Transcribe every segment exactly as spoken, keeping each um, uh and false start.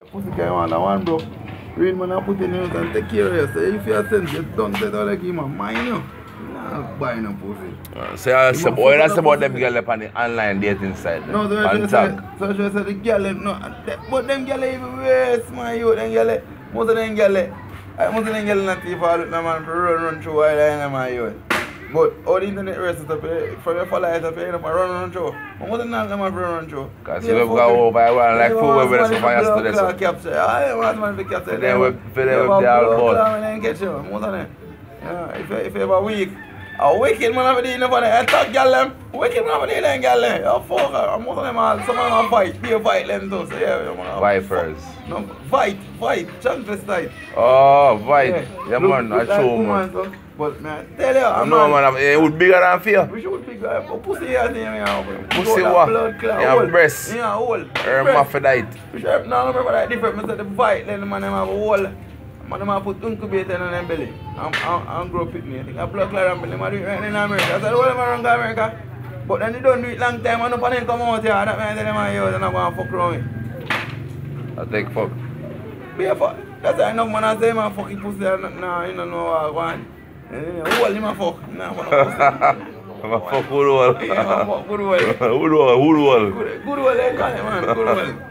Pussy can want that one, bro. Real man, I put in it and take care of you. So if you are sense, you don't say that like him, mind you. Nah, buy no pussy. Uh, so you say, what you say about them girls on the online dating site? No, so I say, so I say the girl, no, but them girls even worse, man, you, them girls, most of them girls, most of them girls not even fall with no man to run, run through while I am my you. But all the internet races up from your follow it up here, run, run through. But most of them not them run, run through. Because you have go over, I want like food where there's some fire yesterday. Capture, I want man to capture. Then we fill it with the alcohol. Catch you, most of them. Yeah, if you, if you have a week. A wicked man have a deal for them. I talk girl them. Wicked man have a deal them girl them. Oh fuck her. Most of them are some of them fight. Be a fight them too. So yeah, man. Vipers. No, fight, fight, transvestite. Oh, fight. Yeah, yeah man, I show man. So, but man, tell you, I know man, man it would bigger than fear. We should bigger. But pussy here, yeah. Pussy what? Yeah, breast. Yeah, hole. Hermaphrodite. We should no remember that different. I said the fight, then the man them have a hole. Man, them have put incubator in them belly and, and, and grow picnic. I think I blood clear and belly. Man do it right in America. I said, well, them around America. But then they don't do it long time and up and then come out here. That man tell them I use and I'm going to fuck around me. I take fuck. Be a fuck. That's why enough man I say man fucking pussy and nah, you don't know what I want. Who hold him a fuck? Nah, man a pussy. I'm a fuck good wall. Yeah, I'm a fuck good wall. Good wall, good wall. Good wall, they call it man, good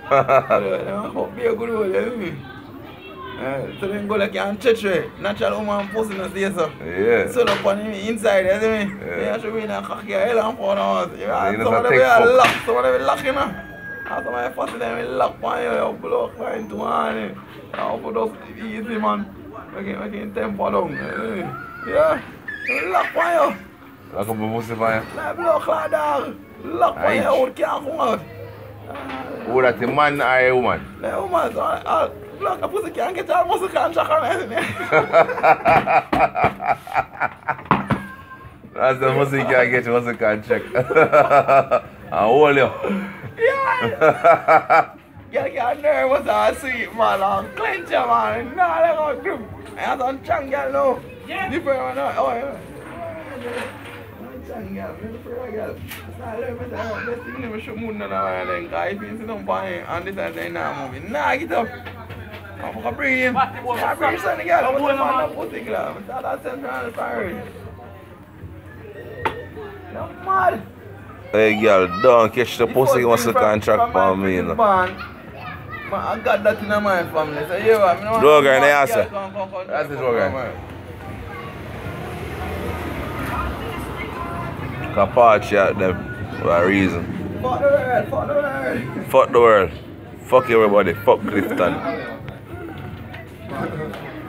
wall. Be a good wall, you know me? Uh, so then go like you treachery, natural woman pussy not say so. Yeah. So up on him inside, you see me? Yeah. You should be in a cocky hell and phone house. You know, some of them will lock, some of them will lock you know. And some of them fussy them will lock on you, you blow crying to one. You put us easy man. Making making tempo down. Yeah. They will lock on you. Lock up a pussy for you. Like blow clock dog. Lock on you out, can't come out. Who that a man or a woman? Like woman, so all block a pussy can't get your muscle contract on anything. That's the pussy can't get your muscle contract. And hold you. Yeah! Girl get nervous and sweet man and clench your man. Nah, they go grip. I have some strong girl now. Yeah. Different one now. Oh, yeah. Strong girl, different girl. So I learn myself. Best thing never should move none of them. Because if you sit down by him and this and then now moving. Nah, get up. I'm going to bring him. I bring some girl. I'm going to find a pussy girl. I'm going to send her on the fire. You're mad. Hey girl, don't catch the pussy you want to contract for me, you know. I got that in my family, so yeah, I mean, Droger, they answer. That's the Droger. Kapachi at them for a reason. Fuck the world, fuck the world. Fuck the world. Fuck everybody, fuck Clifton.